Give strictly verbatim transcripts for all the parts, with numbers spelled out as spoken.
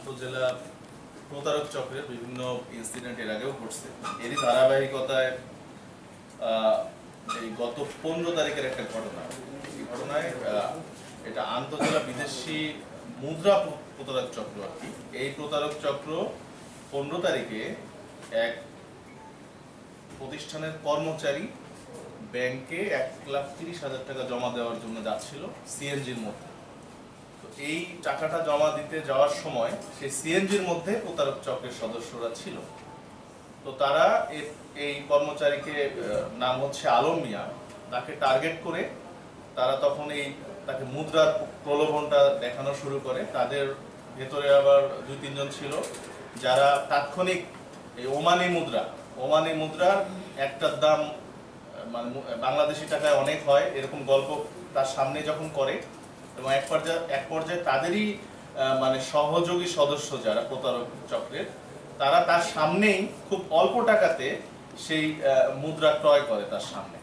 আন্তঃজেলা প্রতারক চক্রের বিভিন্ন ইনসিডেন্ট এর আগেও ঘটছে। এরই ধারাবাহিকতায় এই গত পনেরো তারিখের একটা ঘটনা, এই ঘটনায় এটা আন্তঃজেলা বিদেশি মুদ্রা প্রতারক চক্র আর কি। এই প্রতারক চক্র পনেরো তারিখে এক প্রতিষ্ঠানের কর্মচারী ব্যাংকে এক লাখ তিরিশ হাজার টাকা জমা দেওয়ার জন্য যাচ্ছিল সিএনজির মধ্যে। তো এই টাকাটা জমা দিতে যাওয়ার সময় সেই সিএনজির মধ্যে প্রতারক চক্রের সদস্যরা ছিল। তো তারা এই কর্মচারীকে, নাম হচ্ছে আলম মিয়া, তাকে টার্গেট করে তারা তখন এই তাকে মুদ্রার প্রলোভনটা দেখানো শুরু করে। তাদের ভেতরে আবার দুই তিনজন ছিল যারা তাৎক্ষণিক এই ওমানি মুদ্রা ওমানি মুদ্রার একটার দাম মানে বাংলাদেশি টাকায় অনেক হয় এরকম গল্প তার সামনে যখন করে, এবং এক পর্যায়ে এক পর্যায়ে তাদেরই মানে সহযোগী সদস্য যারা প্রতারক চক্রের, তারা তার সামনেই খুব অল্প টাকাতে সেই মুদ্রা ক্রয় করে তার সামনে।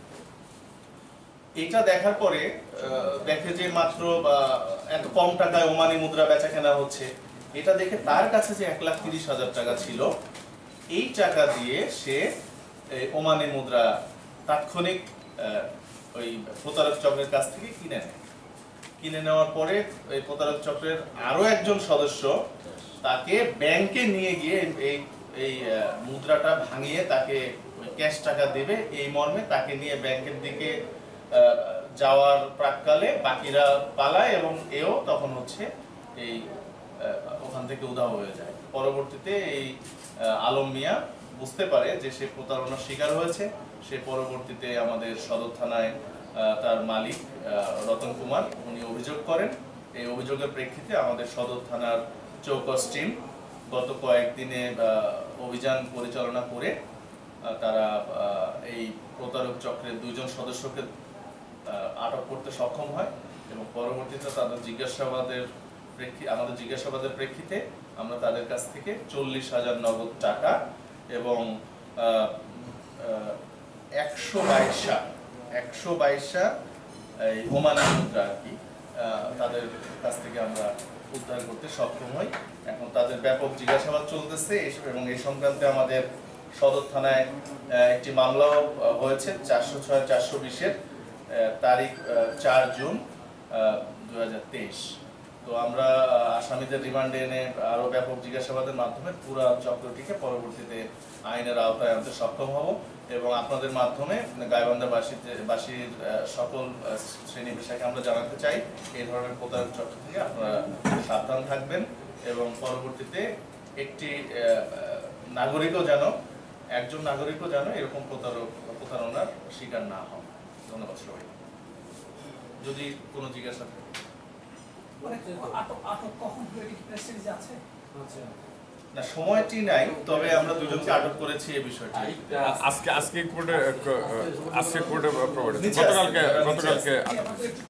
এটা দেখার পরে দেখে যে মাত্র এত কম টাকায় ওমানি মুদ্রা বেচা কেনা হচ্ছে। এটা দেখে তার কাছে যে এক লাখ তিরিশ হাজার টাকা ছিল, এই টাকা দিয়ে সে ওমানি মুদ্রা তাৎক্ষণিক ওই প্রতারক চক্রের কাছ থেকে কিনে নেয়। কিনে নেওয়ার পরে এই প্রতারক চক্রের আরো একজন সদস্য তাকে ব্যাংকে নিয়ে গিয়ে এই এই মুদ্রাটা ভাঙিয়ে তাকে ক্যাশ টাকা দেবে এই মর্মে তাকে নিয়ে ব্যাংকের দিকে যাওয়ার প্রাককালে বাকিরা পালায় এবং এও তখন হচ্ছে এই ওখান থেকে উধাও হয়ে যায়। পরবর্তীতে এই আলম মিয়া বুঝতে পারে যে সে প্রতারণার শিকার হয়েছে। সে পরবর্তীতে আমাদের সদর থানায় তার মালিক রতন কুমার উনি অভিযোগ করেন। এই অভিযোগের প্রেক্ষিতে আমাদের সদর থানার চৌকস টিম গত কয়েকদিনে অভিযান পরিচালনা করে তারা এই প্রতারক চক্রের দুইজন সদস্যকে আটক করতে সক্ষম হয় এবং পরবর্তীতে তাদের জিজ্ঞাসাবাদের প্রেক্ষিতে আমাদের জিজ্ঞাসাবাদের প্রেক্ষিতে আমরা তাদের কাছ থেকে চল্লিশ হাজার নগদ টাকা এবং একশো বাইশা একশো বাইশা এই ওমানি মুদ্রা আর কি তাদের কাছ থেকে আমরা উদ্ধার করতে সক্ষম হই। এখন তাদের ব্যাপক জিজ্ঞাসাবাদ চলতেছে এবং এই সংক্রান্তে আমাদের সদর থানায় একটি মামলাও হয়েছে চারশো ছয় চারশো বিশের তারিখ চার জুন দুই হাজার তেইশ। তো আমরা আসামিদের রিমান্ডে এনে আরো ব্যাপক জিজ্ঞাসাবাদের মাধ্যমে পুরো চক্রটিকে পরবর্তীতে আইনের আওতায় আনতে সক্ষম হব এবং আপনাদের মাধ্যমে গাইবান্ধাবাসীতে বাসীর সকল শ্রেণী পেশাকে আমরা জানাতে চাই এই ধরনের প্রতারক চক্র থেকে আপনারা সাবধান থাকবেন এবং পরবর্তীতে একটি নাগরিকও যেন একজন নাগরিকও যেন এরকম প্রতারক প্রতারণার শিকার না হন। ধন্যবাদ সবাই। যদি কোনো জিজ্ঞাসা থাকে না, সময়টি নাই, তবে আমরা দুজনকে আটক করেছি এই বিষয়টি আজকে আজকে কোর্টে আজকে কোর্টে গতকালকে গতকালকে